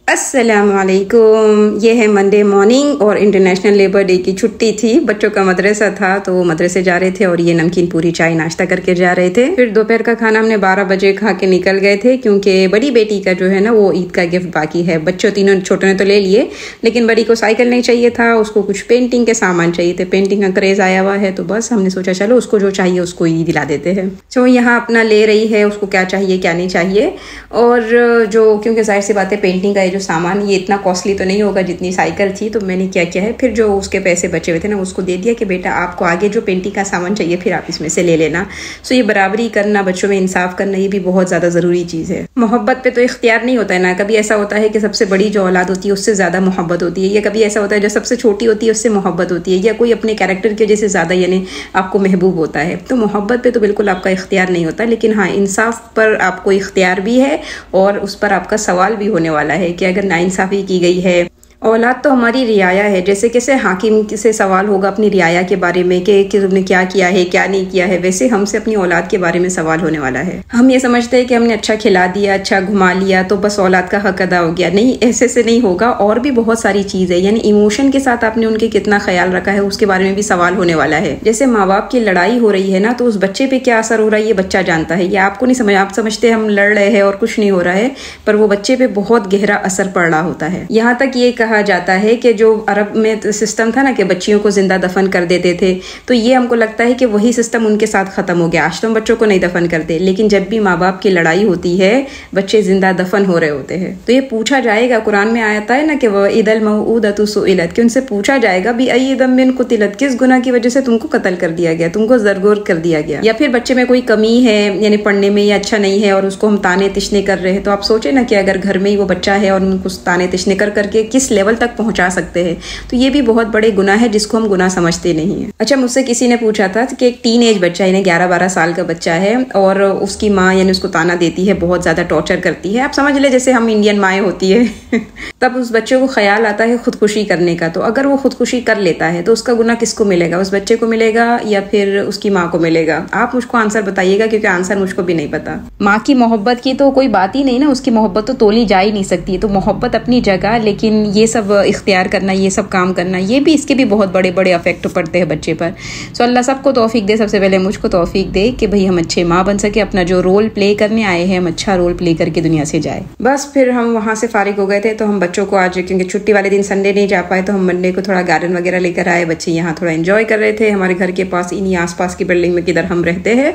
अस्सलामुअलैकुम। ये है मंडे मॉर्निंग और इंटरनेशनल लेबर डे की छुट्टी थी। बच्चों का मदरसा था तो वो मदरसे जा रहे थे और ये नमकीन पूरी चाय नाश्ता करके जा रहे थे। फिर दोपहर का खाना हमने 12 बजे खा के निकल गए थे क्योंकि बड़ी बेटी का जो है ना वो ईद का गिफ्ट बाकी है। बच्चों तीनों छोटों ने तो ले लिए लेकिन बड़ी को साइकिल नहीं चाहिए था, उसको कुछ पेंटिंग के सामान चाहिए थे। पेंटिंग का क्रेज आया हुआ है तो बस हमने सोचा चलो उसको जो चाहिए उसको ही दिला देते हैं। तो यहाँ अपना ले रही है उसको क्या चाहिए क्या नहीं चाहिए। और जो क्योंकि जाहिर सी बात है पेंटिंग का ये जो सामान ये इतना कॉस्टली तो नहीं होगा जितनी साइकिल थी, तो मैंने क्या किया है फिर जो उसके पैसे बचे हुए थे ना उसको दे दिया कि बेटा आपको आगे जो पेंटिंग का सामान चाहिए फिर आप इसमें से ले लेना। सो ये बराबरी करना, बच्चों में इंसाफ करना, ये भी बहुत ज़्यादा ज़रूरी चीज़ है। मोहब्बत पे तो इख्तियार नहीं होता है ना। कभी ऐसा होता है कि सबसे बड़ी जो औलाद होती है उससे ज़्यादा मोहब्बत होती है, या कभी ऐसा होता है जो सबसे छोटी होती है उससे मोहब्बत होती है, या कोई अपने कैरेक्टर की वजह से ज़्यादा यानी आपको महबूब होता है। तो मोहब्बत पे तो बिल्कुल आपका इख्तियार नहीं होता, लेकिन हाँ इंसाफ पर आपको इख्तियार भी है और उस पर आपका सवाल भी होने वाला है कि अगर नाइंसाफ़ी की गई है। औलाद तो हमारी रियाया है, जैसे कैसे हाकिम से सवाल होगा अपनी रियाया के बारे में कि तुमने क्या किया है क्या नहीं किया है, वैसे हमसे अपनी औलाद के बारे में सवाल होने वाला है। हम ये समझते हैं कि हमने अच्छा खिला दिया, अच्छा घुमा लिया तो बस औलाद का हक अदा हो गया। नहीं, ऐसे से नहीं होगा। और भी बहुत सारी चीज़ है, यानी इमोशन के साथ आपने उनके कितना ख्याल रखा है उसके बारे में भी सवाल होने वाला है। जैसे माँ बाप की लड़ाई हो रही है ना तो उस बच्चे पे क्या असर हो रहा है ये बच्चा जानता है। ये आपको नहीं समझ, आप समझते हैं हम लड़ रहे हैं और कुछ नहीं हो रहा है, पर वो बच्चे पे बहुत गहरा असर पड़ रहा होता है। यहाँ तक ये कहा जाता है कि जो अरब में सिस्टम था ना कि बच्चियों को जिंदा दफन कर देते थे, तो ये हमको लगता है कि वही सिस्टम उनके साथ खत्म हो गया। आज तो हम बच्चों को नहीं दफन करते, लेकिन जब भी माँ बाप की लड़ाई होती है बच्चे जिंदा दफन हो रहे होते हैं। तो ये पूछा जाएगा, कुरान में आता है ना कि वह ईदल मऊदतु सुइलत, कि उनसे पूछा जाएगा भी अय्यि दम्बिन कुतिलत, किस गुनाह की वजह से तुमको कत्ल कर दिया गया, तुमको जरगोर कर दिया गया। या फिर बच्चे में कोई कमी है यानी पढ़ने में या अच्छा नहीं है और उसको हम ताने तिश्ने कर रहे हैं, तो आप सोचे ना कि अगर घर में ही वो बच्चा है और उनको ताने तिश्ने कर करके किस लेवल तक पहुंचा सकते हैं। तो ये भी बहुत बड़े गुनाह है जिसको हम गुनाह समझते नहीं है। अच्छा, मुझसे किसी ने पूछा था कि एक टीन एज बच्चा है, 11-12 साल का बच्चा है और उसकी माँ यानी उसको ताना देती है, बहुत ज्यादा टॉर्चर करती है। आप समझ ले जैसे हम इंडियन माएँ होती है तब उस बच्चे को ख्याल आता है खुदकुशी करने का। तो अगर वो खुदकुशी कर लेता है तो उसका गुनाह किसको मिलेगा, उस बच्चे को मिलेगा या फिर उसकी माँ को मिलेगा? आप मुझको आंसर बताइएगा क्योंकि आंसर मुझको भी नहीं पता। माँ की मोहब्बत की तो कोई बात ही नहीं ना, उसकी मोहब्बत तो तोली जा ही नहीं सकती। तो मोहब्बत अपनी जगह, लेकिन ये सब इख्तियार करना, ये सब काम करना, ये भी इसके भी बहुत बड़े बड़े इफेक्ट पड़ते हैं बच्चे पर। सो अल्लाह सबको तौफीक दे, सबसे पहले मुझको तौफीक दे कि भाई हम अच्छे माँ बन सके, अपना जो रोल प्ले करने आए हैं हम अच्छा रोल प्ले करके दुनिया से जाए। बस फिर हम वहाँ से फारिग हो गए थे तो हम बच्चों को आज क्योंकि छुट्टी वाले दिन संडे नहीं जा पाए तो हम मंडे को थोड़ा गार्डन वगैरह लेकर आए। बच्चे यहाँ थोड़ा एंजॉय कर रहे थे हमारे घर के पास, इन्हीं आसपास की बिल्डिंग में किधर हम रहते हैं।